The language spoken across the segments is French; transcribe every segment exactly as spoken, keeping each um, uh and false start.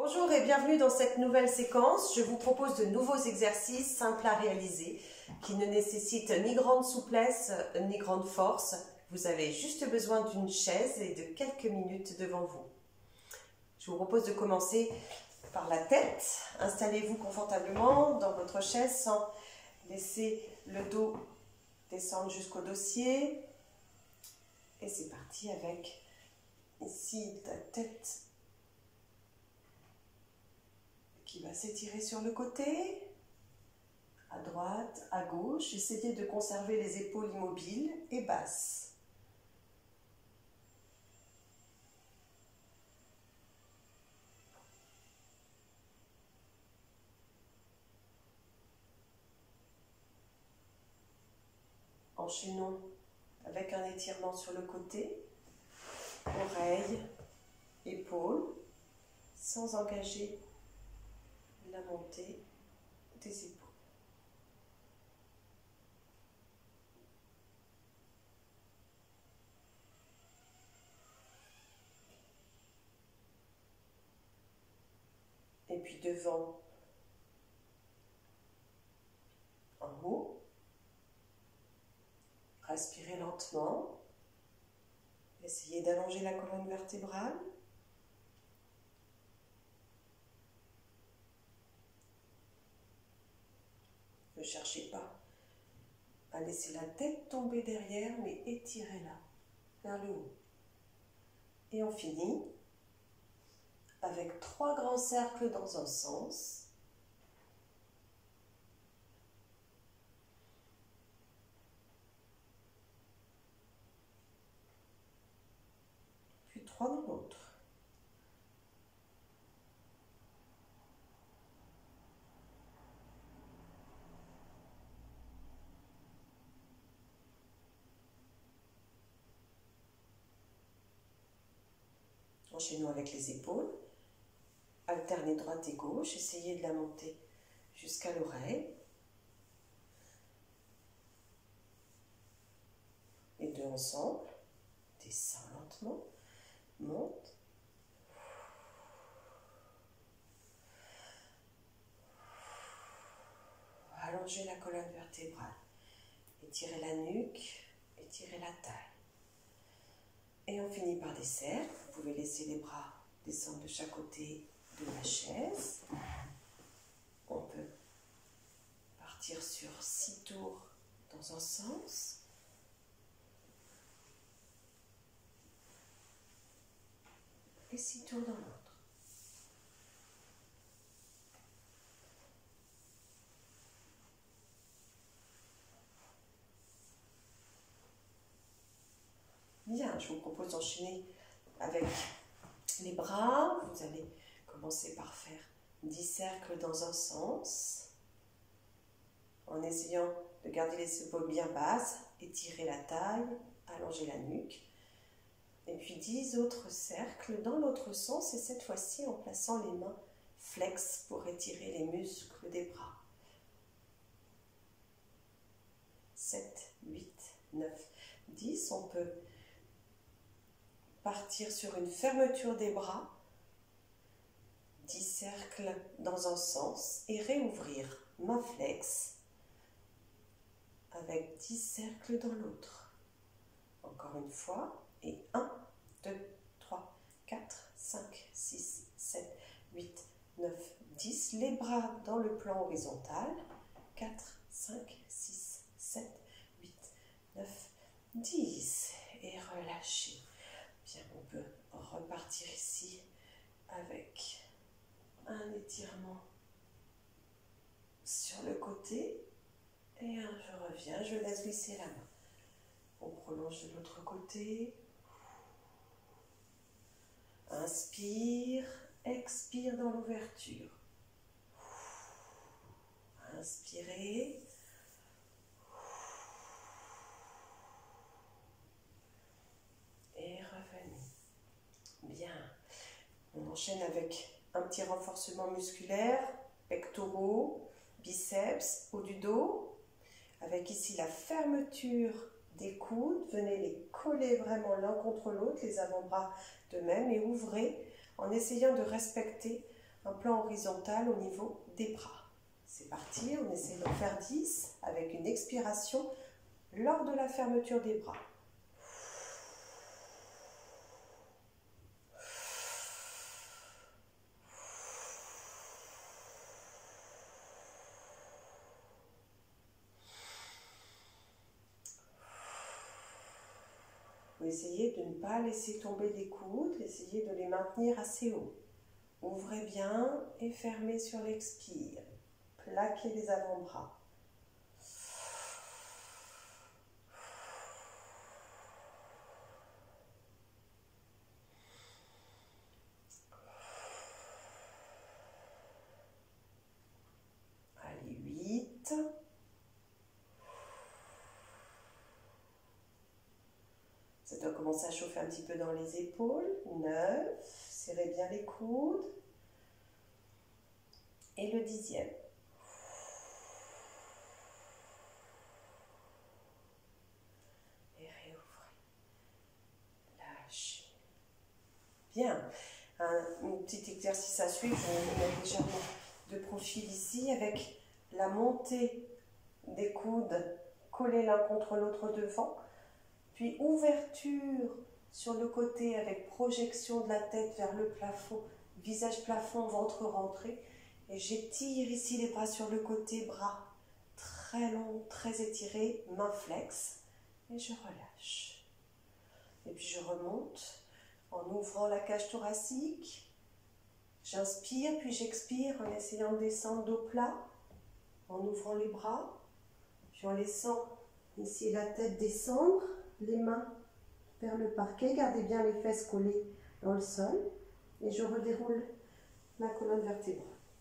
Bonjour et bienvenue dans cette nouvelle séquence. Je vous propose de nouveaux exercices simples à réaliser qui ne nécessitent ni grande souplesse ni grande force. Vous avez juste besoin d'une chaise et de quelques minutes devant vous. Je vous propose de commencer par la tête. Installez-vous confortablement dans votre chaise sans laisser le dos descendre jusqu'au dossier. Et c'est parti avec ici la tête qui va s'étirer sur le côté, à droite, à gauche. Essayez de conserver les épaules immobiles et basses. Enchaînons avec un étirement sur le côté, oreilles, épaules, sans engager la montée des épaules. Et puis devant, en haut, respirez lentement. Essayez d'allonger la colonne vertébrale. Ne cherchez pas à laisser la tête tomber derrière, mais étirez-la vers le haut. Et on finit avec trois grands cercles dans un sens. Puis trois dans l'autre. Enchaînons avec les épaules. Alternez droite et gauche. Essayez de la monter jusqu'à l'oreille. Les deux ensemble. Descends lentement. Monte. Allongez la colonne vertébrale. Étirez la nuque. Étirez la taille. Et on finit par des cercles. Vous pouvez laisser les bras descendre de chaque côté de la chaise. On peut partir sur six tours dans un sens. Et six tours dans l'autre. Bien, je vous propose d'enchaîner avec les bras. Vous allez commencer par faire dix cercles dans un sens, en essayant de garder les épaules bien basses, étirer la taille, allonger la nuque. Et puis dix autres cercles dans l'autre sens, et cette fois-ci en plaçant les mains flex pour étirer les muscles des bras. sept, huit, neuf, dix. On peut partir sur une fermeture des bras, dix cercles dans un sens, et réouvrir main flex avec dix cercles dans l'autre. Encore une fois, et un, deux, trois, quatre, cinq, six, sept, huit, neuf, dix. Les bras dans le plan horizontal, quatre, cinq, six, sept, huit, neuf, dix. Et relâchez. Bien, on peut repartir ici avec un étirement sur le côté. Et un, je reviens, je laisse glisser la main. On prolonge de l'autre côté. Inspire, expire dans l'ouverture. Inspirez. Et revenez. Bien. On enchaîne avec un petit renforcement musculaire, pectoraux, biceps, haut du dos. Avec ici la fermeture des coudes. Venez les coller vraiment l'un contre l'autre, les avant-bras de même, et ouvrez en essayant de respecter un plan horizontal au niveau des bras. C'est parti, on essaie d'en faire dix avec une expiration lors de la fermeture des bras. Vous essayez de ne pas laisser tomber les coudes, essayez de les maintenir assez haut. Ouvrez bien et fermez sur l'expire. Plaquez les avant-bras. Allez, huit. Ça doit commencer à chauffer un petit peu dans les épaules. neuf. Serrez bien les coudes. Et le dixième. Et réouvrez. Lâchez. Bien. Un, un petit exercice à suivre. Je vais me mettre légèrement de profil ici avec la montée des coudes collés l'un contre l'autre devant. Puis ouverture sur le côté avec projection de la tête vers le plafond. Visage plafond, ventre rentré. Et j'étire ici les bras sur le côté, bras très longs, très étirés, main flex. Et je relâche. Et puis je remonte en ouvrant la cage thoracique. J'inspire, puis j'expire en essayant de descendre dos plat, en ouvrant les bras. Puis en laissant ici la tête descendre, les mains vers le parquet. Gardez bien les fesses collées dans le sol. Et je redéroule la colonne vertébrale.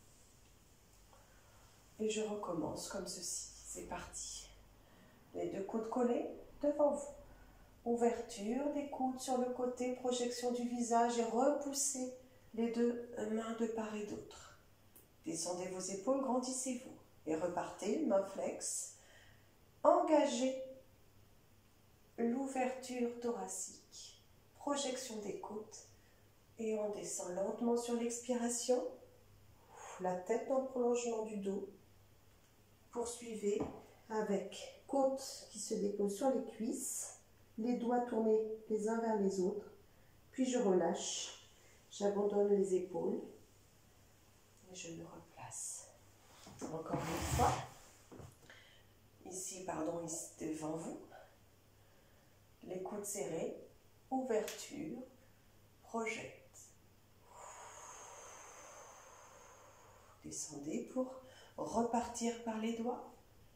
Et je recommence comme ceci. C'est parti. Les deux coudes collés devant vous. Ouverture des coudes sur le côté, projection du visage et repoussez les deux mains de part et d'autre. Descendez vos épaules, grandissez-vous. Et repartez, main flex. Engagez l'ouverture thoracique. Projection des côtes. Et on descend lentement sur l'expiration. La tête dans le prolongement du dos. Poursuivez avec côtes qui se déposent sur les cuisses, les doigts tournés les uns vers les autres, puis je relâche, j'abandonne les épaules et je me replace. Encore une fois, ici, pardon, ici devant vous, les coudes serrés, ouverture, projette. Descendez pour repartir par les doigts.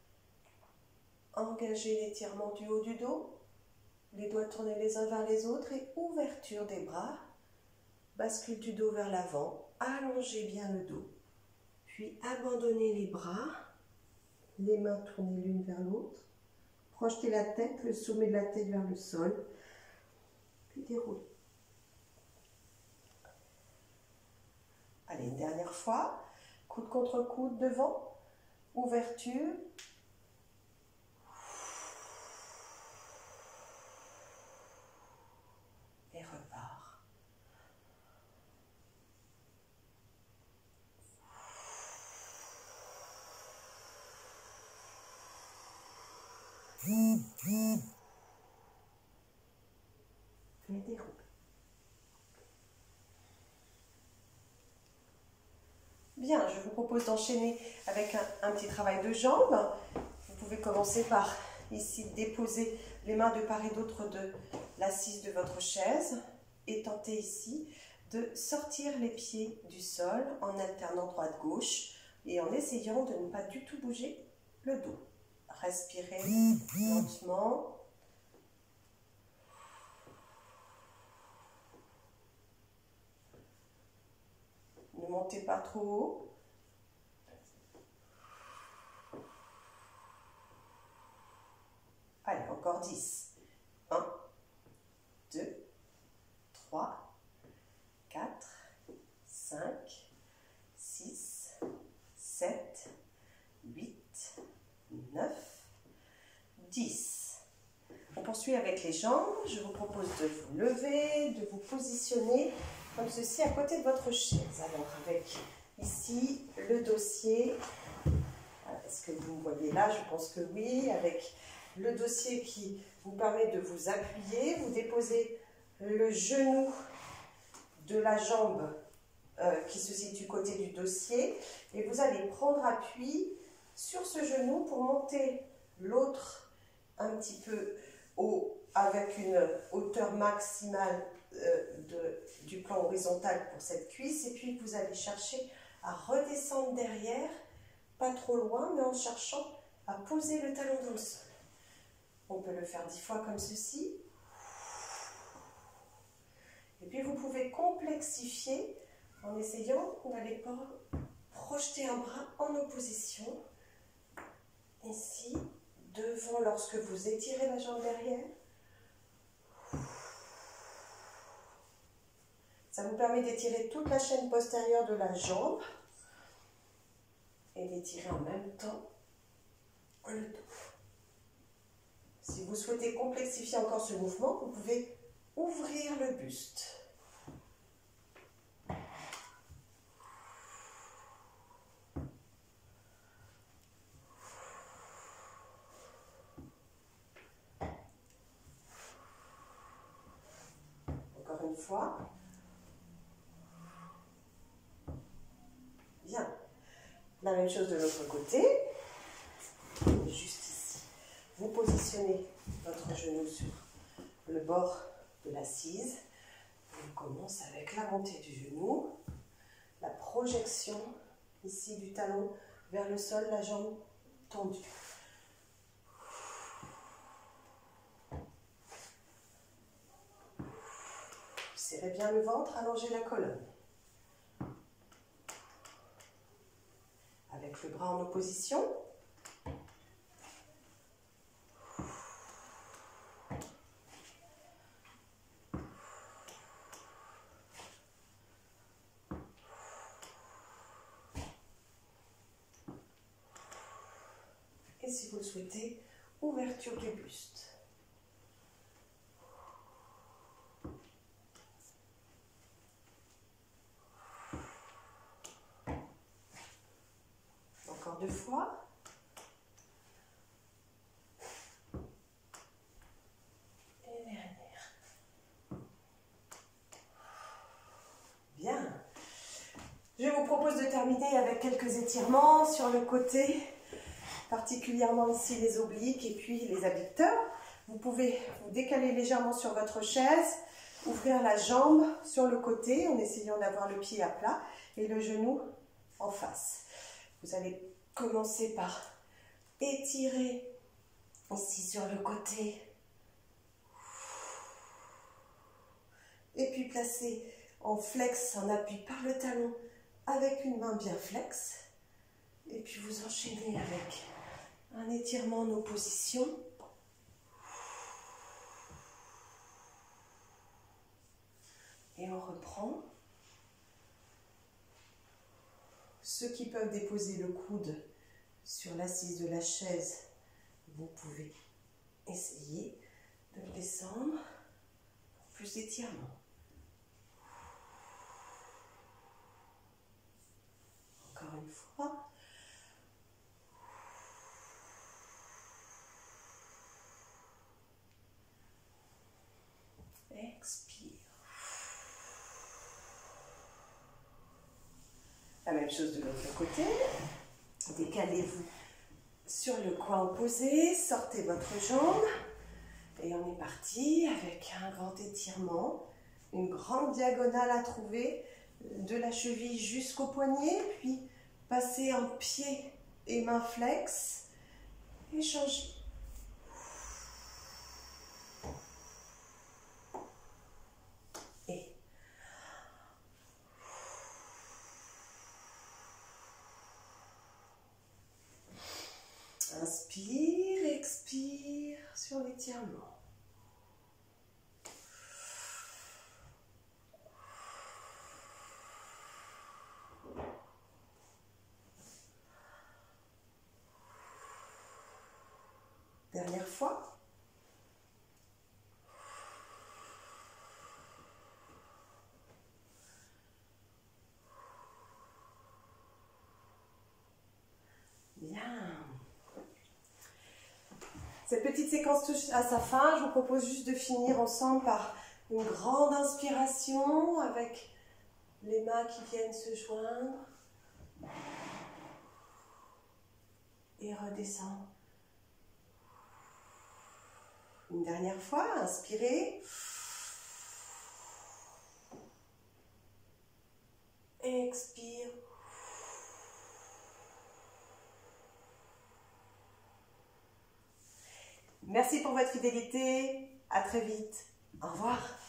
Engagez l'étirement du haut du dos. Les doigts tournés les uns vers les autres et ouverture des bras. Bascule du dos vers l'avant. Allongez bien le dos. Puis abandonnez les bras. Les mains tournées l'une vers l'autre. Projetez la tête, le sommet de la tête vers le sol. Puis déroulez. Allez, une dernière fois. Coude contre coude devant, ouverture, et repart. Et déroule. Bien, je vous propose d'enchaîner avec un, un petit travail de jambes. Vous pouvez commencer par ici déposer les mains de part et d'autre de l'assise de votre chaise et tenter ici de sortir les pieds du sol en alternant droite-gauche et en essayant de ne pas du tout bouger le dos. Respirez lentement. Ne montez pas trop haut. Allez, encore dix. un, deux, trois, quatre, cinq, six, sept, huit, neuf, dix. On poursuit avec les jambes. Je vous propose de vous lever, de vous positionner comme ceci à côté de votre chaise. Alors avec ici le dossier, est-ce que vous me voyez là? Je pense que oui, avec le dossier qui vous permet de vous appuyer, vous déposez le genou de la jambe euh, qui se situe côté du dossier et vous allez prendre appui sur ce genou pour monter l'autre un petit peu haut avec une hauteur maximale euh, de, du plan horizontal pour cette cuisse, et puis vous allez chercher à redescendre derrière, pas trop loin, mais en cherchant à poser le talon dans le sol. On peut le faire dix fois comme ceci. Et puis vous pouvez complexifier en essayant d'aller projeter un bras en opposition. Ici, devant lorsque vous étirez la jambe derrière. Ça vous permet d'étirer toute la chaîne postérieure de la jambe et d'étirer en même temps le dos. Si vous souhaitez complexifier encore ce mouvement, vous pouvez ouvrir le buste. Encore une fois. Bien. La même chose de l'autre côté. Juste ici. Vous positionnez votre genou sur le bord de l'assise. On commence avec la montée du genou, la projection ici du talon vers le sol, la jambe tendue. Serrez bien le ventre, allongez la colonne. Avec le bras en opposition. Et si vous le souhaitez, ouverture du buste. Encore deux fois. Et dernière. Bien. Je vous propose de terminer avec quelques étirements sur le côté, particulièrement ici les obliques et puis les abducteurs. Vous pouvez vous décaler légèrement sur votre chaise, ouvrir la jambe sur le côté en essayant d'avoir le pied à plat et le genou en face. Vous allez commencer par étirer ici sur le côté et puis placer en flex, en appui par le talon avec une main bien flex, et puis vous enchaînez avec un étirement en opposition. Et on reprend. Ceux qui peuvent déposer le coude sur l'assise de la chaise, vous pouvez essayer de le descendre pour plus d'étirement. Encore une fois. Expire. La même chose de l'autre côté. Décalez-vous sur le coin opposé, sortez votre jambe et on est parti avec un grand étirement, une grande diagonale à trouver de la cheville jusqu'au poignet, puis passer en pied et main flex et changer. Et inspire, expire sur l'étirement. Dernière fois. Cette petite séquence touche à sa fin. Je vous propose juste de finir ensemble par une grande inspiration avec les mains qui viennent se joindre. Et redescendre. Une dernière fois, inspirez. Expire. Merci pour votre fidélité. À très vite. Au revoir.